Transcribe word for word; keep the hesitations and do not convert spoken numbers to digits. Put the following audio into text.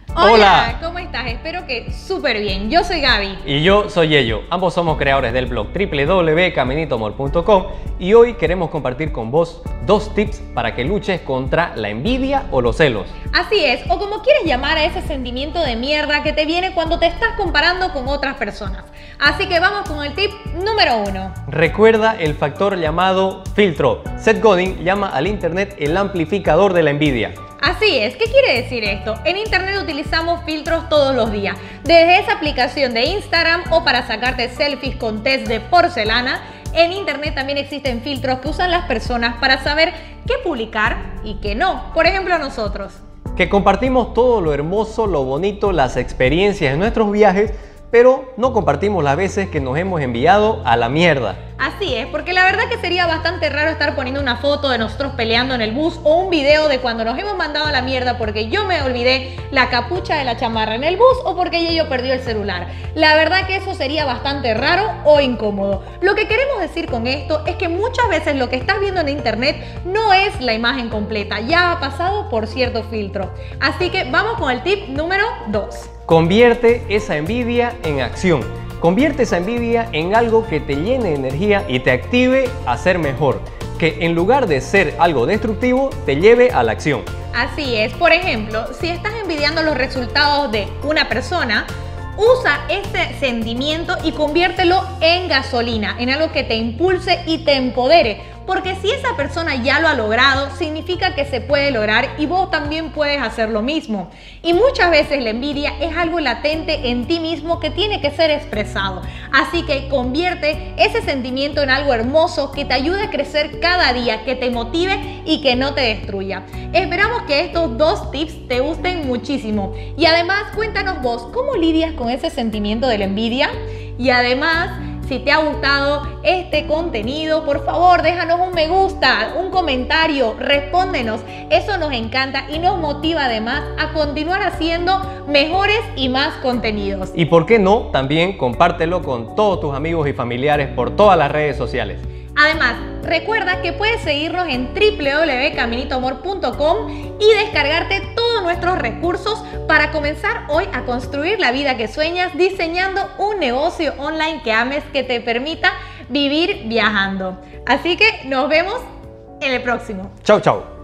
Hola, Hola, ¿cómo estás? Espero que súper bien. Yo soy Gaby. y yo soy Yello. Ambos somos creadores del blog doble u doble u doble u punto caminito amor punto com y hoy queremos compartir con vos dos tips para que luches contra la envidia o los celos. Así es, o como quieres llamar a ese sentimiento de mierda que te viene cuando te estás comparando con otras personas. Así que vamos con el tip número uno. Recuerda el factor llamado filtro. Seth Godin llama al internet el amplificador de la envidia. Así es, ¿qué quiere decir esto? En internet utilizamos filtros todos los días, desde esa aplicación de Instagram o para sacarte selfies con test de porcelana. En internet también existen filtros que usan las personas para saber qué publicar y qué no. Por ejemplo, nosotros. Que compartimos todo lo hermoso, lo bonito, las experiencias de nuestros viajes, pero no compartimos las veces que nos hemos enviado a la mierda. Así es, porque la verdad que sería bastante raro estar poniendo una foto de nosotros peleando en el bus o un video de cuando nos hemos mandado a la mierda porque yo me olvidé la capucha de la chamarra en el bus o porque Yello perdió el celular. La verdad que eso sería bastante raro o incómodo. Lo que queremos decir con esto es que muchas veces lo que estás viendo en internet no es la imagen completa, ya ha pasado por cierto filtro. Así que vamos con el tip número dos. Convierte esa envidia en acción. Convierte esa envidia en algo que te llene de energía y te active a ser mejor. Que en lugar de ser algo destructivo, te lleve a la acción. Así es. Por ejemplo, si estás envidiando los resultados de una persona, usa ese sentimiento y conviértelo en gasolina, en algo que te impulse y te empodere. Porque si esa persona ya lo ha logrado, significa que se puede lograr y vos también puedes hacer lo mismo. Y muchas veces la envidia es algo latente en ti mismo que tiene que ser expresado. Así que convierte ese sentimiento en algo hermoso que te ayude a crecer cada día, que te motive y que no te destruya. Esperamos que estos dos tips te gusten muchísimo. Y además, cuéntanos vos, ¿cómo lidias con ese sentimiento de la envidia? Y además, si te ha gustado este contenido, por favor, déjanos un me gusta, un comentario, respóndenos. Eso nos encanta y nos motiva además a continuar haciendo mejores y más contenidos. Y por qué no, también compártelo con todos tus amigos y familiares por todas las redes sociales. Además, recuerda que puedes seguirnos en doble u doble u doble u punto caminito amor punto com y descargarte todos nuestros recursos para comenzar hoy a construir la vida que sueñas diseñando un negocio online que ames, que te permita vivir viajando. Así que nos vemos en el próximo. Chau, chau.